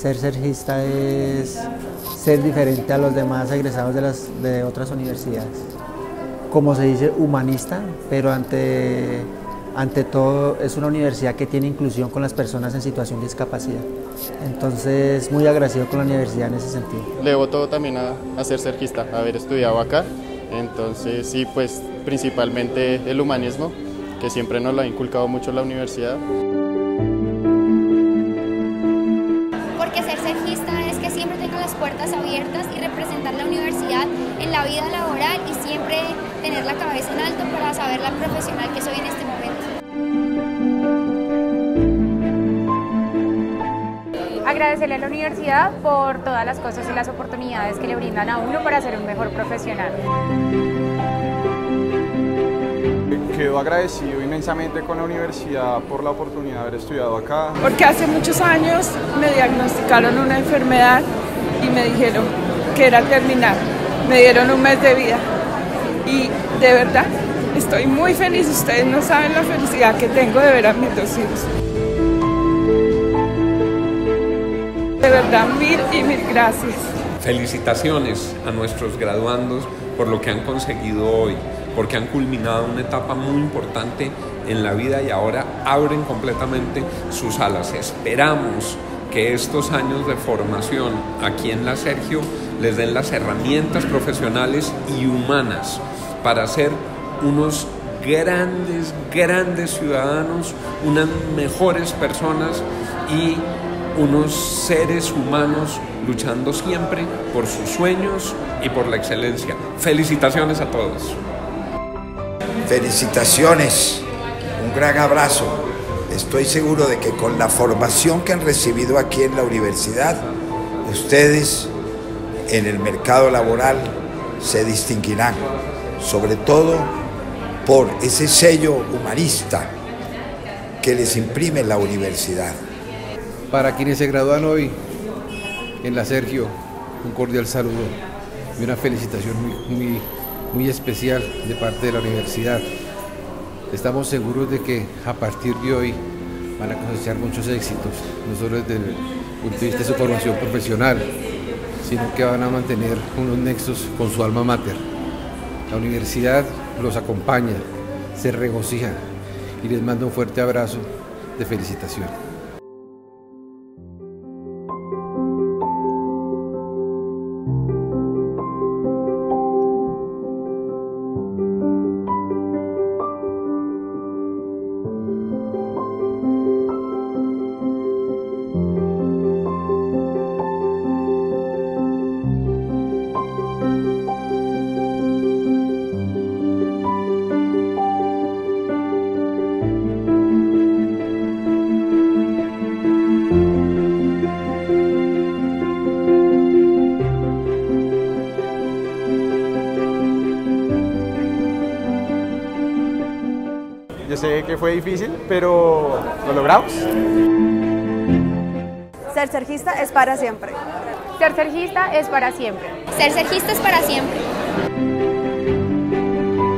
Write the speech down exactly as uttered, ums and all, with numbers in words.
Ser sergista es ser diferente a los demás egresados de, las, de otras universidades. Como se dice, humanista, pero ante, ante todo es una universidad que tiene inclusión con las personas en situación de discapacidad. Entonces, muy agradecido con la universidad en ese sentido. Le debo todo también a, a ser sergista, a haber estudiado acá. Entonces, sí, pues principalmente el humanismo, que siempre nos lo ha inculcado mucho la universidad. Porque ser sergista es que siempre tenga las puertas abiertas y representar la universidad en la vida laboral y siempre tener la cabeza en alto para saber la profesional que soy en este momento. Agradecerle a la universidad por todas las cosas y las oportunidades que le brindan a uno para ser un mejor profesional. Quedo agradecido inmensamente con la universidad por la oportunidad de haber estudiado acá. Porque hace muchos años me diagnosticaron una enfermedad y me dijeron que era terminal. Me dieron un mes de vida y de verdad estoy muy feliz. Ustedes no saben la felicidad que tengo de ver a mis dos hijos. De verdad, mil y mil gracias. Felicitaciones a nuestros graduandos por lo que han conseguido hoy, porque han culminado una etapa muy importante en la vida y ahora abren completamente sus alas. Esperamos que estos años de formación aquí en la Sergio les den las herramientas profesionales y humanas para ser unos grandes, grandes ciudadanos, unas mejores personas y unos seres humanos luchando siempre por sus sueños y por la excelencia. Felicitaciones a todos. Felicitaciones, un gran abrazo. Estoy seguro de que con la formación que han recibido aquí en la universidad, ustedes en el mercado laboral se distinguirán, sobre todo por ese sello humanista que les imprime la universidad. Para quienes se gradúan hoy en la Sergio, un cordial saludo y una felicitación muy, muy, muy especial de parte de la universidad. Estamos seguros de que a partir de hoy van a cosechar muchos éxitos, no solo desde el punto de vista de su formación profesional, sino que van a mantener unos nexos con su alma mater. La universidad los acompaña, se regocija y les mando un fuerte abrazo de felicitación. Yo sé que fue difícil, pero lo logramos. Ser sergista es para siempre. Ser sergista es para siempre. Ser sergista es para siempre.